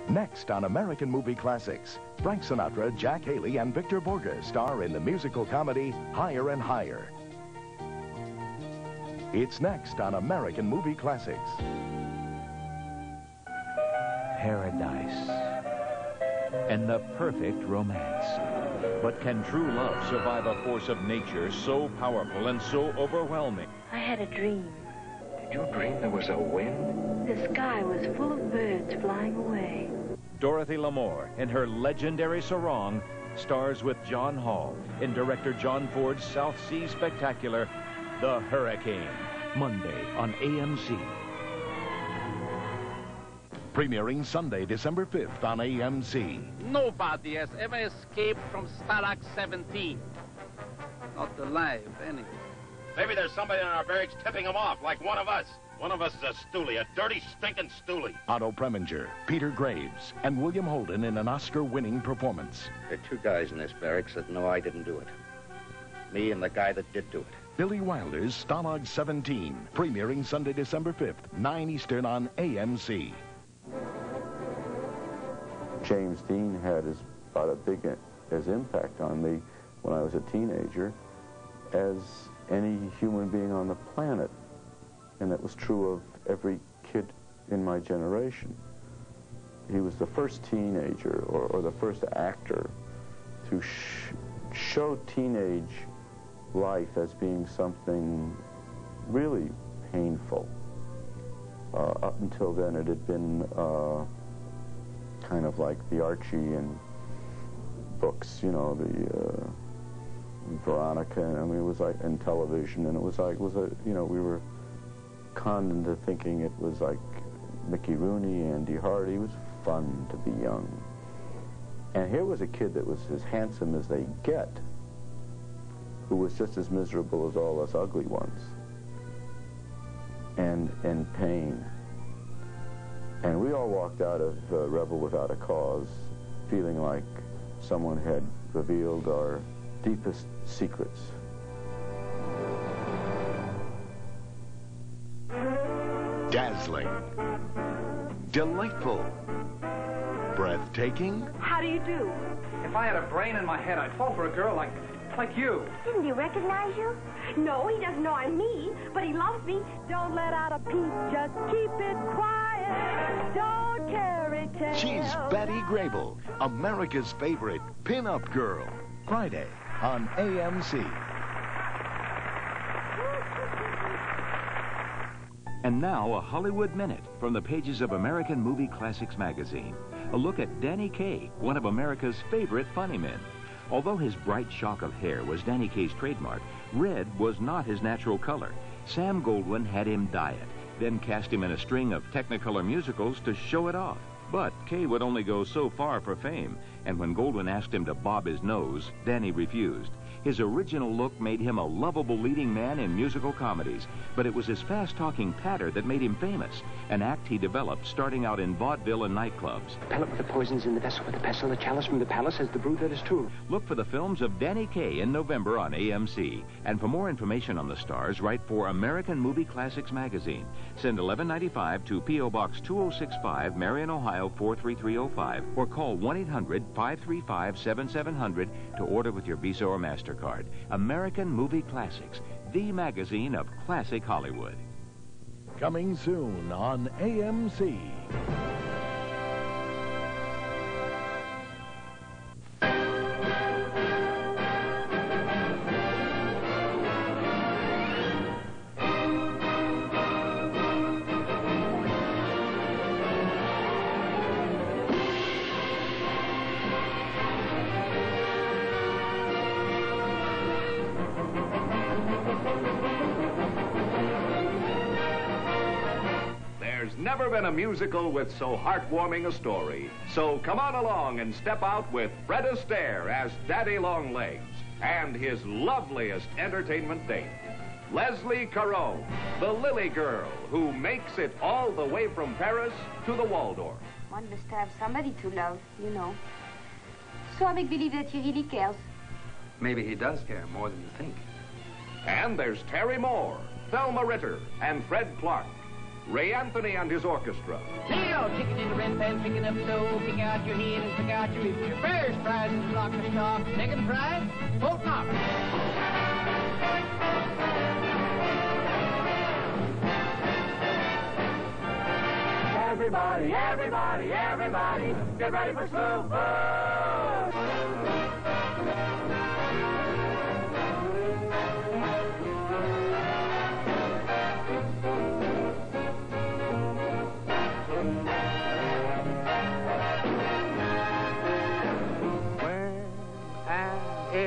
Next on American Movie Classics, Frank Sinatra, Jack Haley, and Victor Borge star in the musical comedy Higher and Higher. It's next on American Movie Classics. Paradise and the perfect romance. But can true love survive a force of nature so powerful and so overwhelming? I had a dream. Did you dream there was a wind? The sky was full of birds flying away. Dorothy Lamour, in her legendary sarong, stars with John Hall in director John Ford's South Sea spectacular, The Hurricane, Monday on AMC. Premiering Sunday, December 5th on AMC. Nobody has ever escaped from Stalag 17. Not alive, anyway. Maybe there's somebody in our barracks tipping them off, like one of us. One of us is a stoolie, a dirty, stinking stoolie. Otto Preminger, Peter Graves, and William Holden in an Oscar-winning performance. There are two guys in this barracks that know I didn't do it. Me and the guy that did do it. Billy Wilder's Stalag 17, premiering Sunday, December 5th, 9 Eastern on AMC. James Dean had about as big as impact on me when I was a teenager as any human being on the planet. And that was true of every kid in my generation. He was the first teenager or the first actor to show teenage life as being something really painful. Up until then, it had been kind of like the Archie and books, you know, the Veronica, and I mean, it was like, and television, and it was like, you know, we were conned into thinking it was like Mickey Rooney, Andy Hardy. It was fun to be young. And here was a kid that was as handsome as they get, who was just as miserable as all us ugly ones, and in pain. And we all walked out of Rebel Without a Cause feeling like someone had revealed our deepest secrets. Dazzling. Delightful. Breathtaking. How do you do? If I had a brain in my head, I'd fall for a girl like you. Didn't he recognize you? No, he doesn't know I'm me, but he loves me. Don't let out a peep, just keep it quiet. Don't carry tale. She's Betty Grable, America's favorite pin-up girl. Friday on AMC. And now, a Hollywood Minute from the pages of American Movie Classics magazine. A look at Danny Kaye, one of America's favorite funny men. Although his bright shock of hair was Danny Kaye's trademark, red was not his natural color. Sam Goldwyn had him dye it, then cast him in a string of Technicolor musicals to show it off. But Kaye would only go so far for fame, and when Goldwyn asked him to bob his nose, Danny refused. His original look made him a lovable leading man in musical comedies, but it was his fast-talking patter that made him famous, an act he developed starting out in vaudeville and nightclubs. The pellet with the poisons in the vessel with the pestle, the chalice from the palace has the brood that is true. Look for the films of Danny Kaye in November on AMC. And for more information on the stars, write for American Movie Classics magazine. Send $11.95 to P.O. Box 2065, Marion, Ohio 43305, or call 1-800-535-7700 to order with your Visa or MasterCard. American Movie Classics, the magazine of classic Hollywood. Coming soon on AMC. Never been a musical with so heartwarming a story. So come on along and step out with Fred Astaire as Daddy Longlegs and his loveliest entertainment date, Leslie Caron, the Lily Girl who makes it all the way from Paris to the Waldorf. One must have somebody to love, you know. So I make believe that he really cares. Maybe he does care more than you think. And there's Terry Moore, Thelma Ritter, and Fred Clark. Ray Anthony and his orchestra. Leo, chicken in the red pan, picking up dough, pick out your head and pick out your ribs. First prize is block the stock, second prize, vote knock. Everybody, everybody, everybody, get ready for Super! When an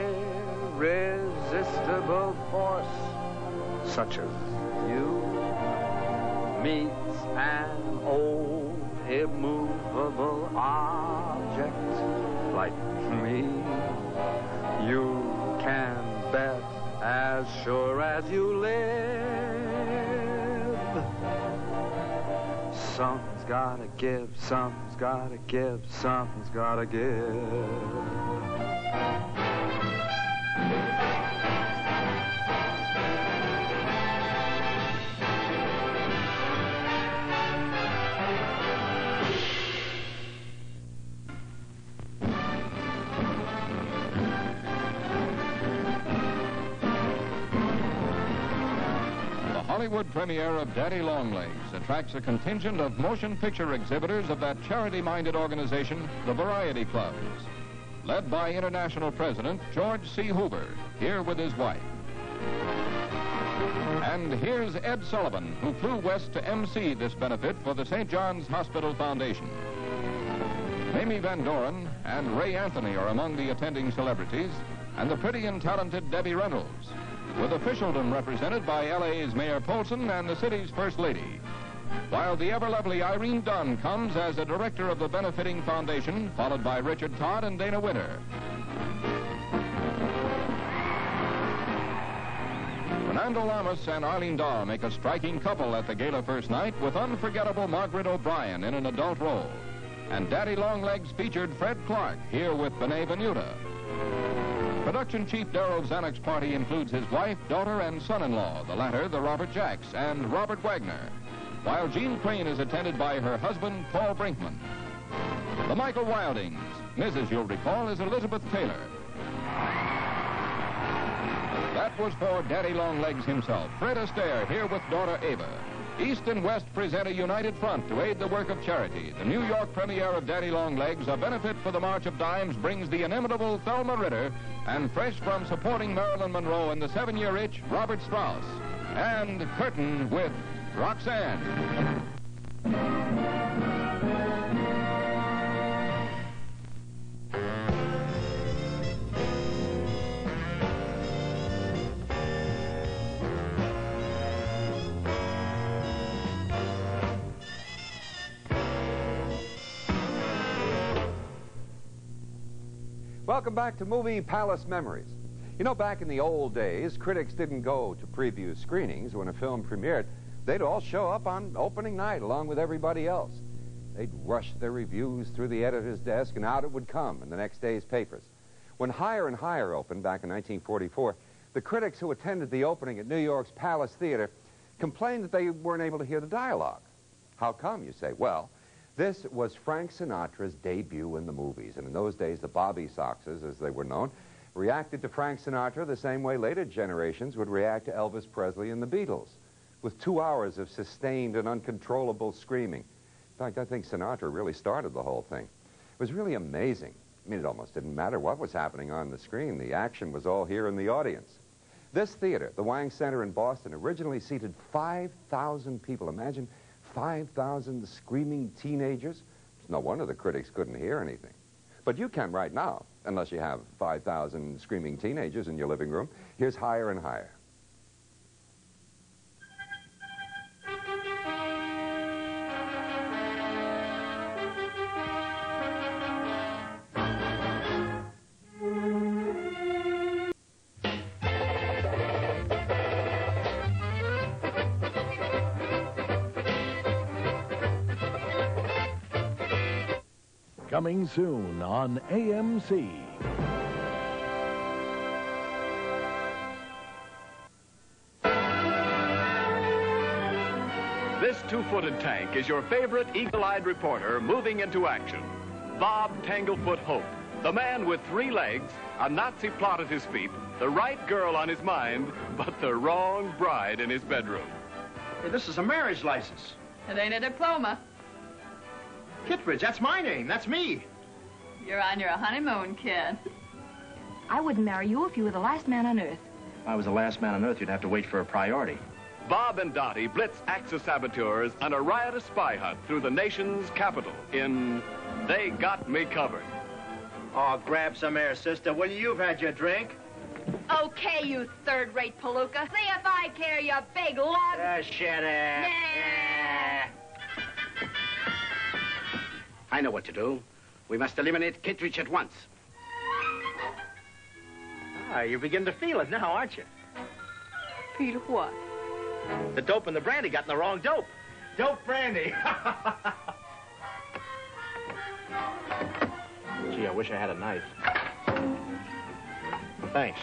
irresistible force such as you meets an old immovable object like me, you can bet as sure as you live, something's gotta give, something's gotta give, something's gotta give. Hollywood premiere of Daddy Longlegs attracts a contingent of motion picture exhibitors of that charity-minded organization, the Variety Clubs, led by International President George C. Hoover, here with his wife. And here's Ed Sullivan, who flew west to MC this benefit for the St. John's Hospital Foundation. Mamie Van Doren and Ray Anthony are among the attending celebrities, and the pretty and talented Debbie Reynolds, with officialdom represented by L.A.'s Mayor Polson and the city's First Lady, while the ever-lovely Irene Dunn comes as a director of the benefiting foundation, followed by Richard Todd and Dana Winter. Fernando Lamas and Arlene Dahl make a striking couple at the gala first night with unforgettable Margaret O'Brien in an adult role. And Daddy Longlegs featured Fred Clark, here with Benet Venuta. Production chief Darrell Zanuck's party includes his wife, daughter, and son-in-law, the latter the Robert Jacks, and Robert Wagner, while Jean Crane is attended by her husband, Paul Brinkman. The Michael Wildings. Mrs., you'll recall, is Elizabeth Taylor. That was for Daddy Longlegs himself, Fred Astaire, here with daughter Ava. East and West present a united front to aid the work of charity. The New York premiere of Daddy Longlegs, a benefit for the March of Dimes, brings the inimitable Thelma Ritter, and fresh from supporting Marilyn Monroe in The 7-Year Itch, Robert Strauss. And curtain with Roxanne. Welcome back to Movie Palace Memories. You know, back in the old days, critics didn't go to preview screenings when a film premiered. They'd all show up on opening night along with everybody else. They'd rush their reviews through the editor's desk, and out it would come in the next day's papers. When Higher and Higher opened back in 1944, the critics who attended the opening at New York's Palace Theater complained that they weren't able to hear the dialogue. How come, you say? Well, this was Frank Sinatra's debut in the movies, and in those days, the Bobby Soxers, as they were known, reacted to Frank Sinatra the same way later generations would react to Elvis Presley and the Beatles, with 2 hours of sustained and uncontrollable screaming. In fact, I think Sinatra really started the whole thing. It was really amazing. I mean, it almost didn't matter what was happening on the screen. The action was all here in the audience. This theater, the Wang Center in Boston, originally seated 5,000 people. Imagine 5,000 screaming teenagers. It's no wonder the critics couldn't hear anything. But you can right now, unless you have 5,000 screaming teenagers in your living room. Here's Higher and Higher. Coming soon on AMC. This two-footed tank is your favorite eagle-eyed reporter moving into action. Bob Tanglefoot Hope, the man with 3 legs, a Nazi plot at his feet, the right girl on his mind, but the wrong bride in his bedroom. Hey, this is a marriage license. It ain't a diploma. Kittredge, that's my name. That's me. You're on your honeymoon, kid. I wouldn't marry you if you were the last man on Earth. If I was the last man on Earth, you'd have to wait for a priority. Bob and Dottie blitz Axis saboteurs on a riotous spy hunt through the nation's capital in They Got Me Covered. Oh, grab some air, sister. Will you've had your drink? Okay, you third-rate palooka. See if I care, you big lug. Shut up. Nah. I know what to do. We must eliminate Kittredge at once. Ah, you begin to feel it now, aren't you? Feel what? The dope and the brandy got in the wrong dope. Dope brandy. Gee, I wish I had a knife. Thanks.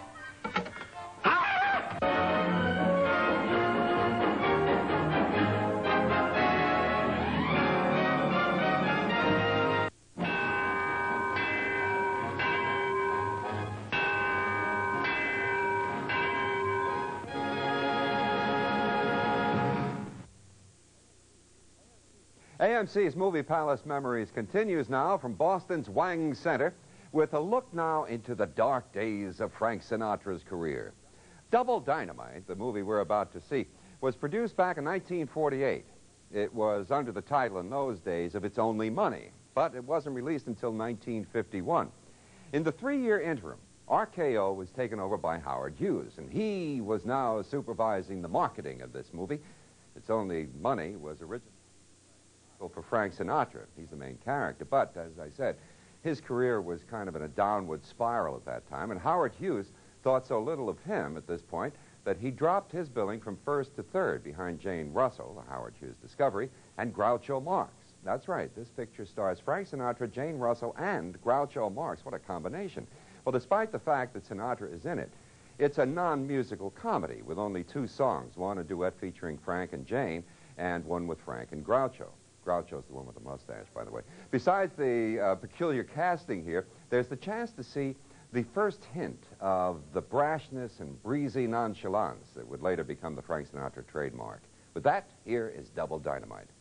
AMC's Movie Palace Memories continues now from Boston's Wang Center with a look now into the dark days of Frank Sinatra's career. Double Dynamite, the movie we're about to see, was produced back in 1948. It was under the title in those days of It's Only Money, but it wasn't released until 1951. In the 3-year interim, RKO was taken over by Howard Hughes, and he was now supervising the marketing of this movie. It's Only Money was originally for Frank Sinatra. He's the main character, but as I said, his career was kind of in a downward spiral at that time, and Howard Hughes thought so little of him at this point that he dropped his billing from first to third behind Jane Russell, the Howard Hughes discovery, and Groucho Marx. That's right, this picture stars Frank Sinatra, Jane Russell, and Groucho Marx. What a combination. Well, despite the fact that Sinatra is in it, it's a non-musical comedy with only 2 songs, one a duet featuring Frank and Jane, and one with Frank and Groucho. Groucho's the one with the mustache, by the way. Besides the peculiar casting here, there's the chance to see the first hint of the brashness and breezy nonchalance that would later become the Frank Sinatra trademark. With that, here is Double Dynamite.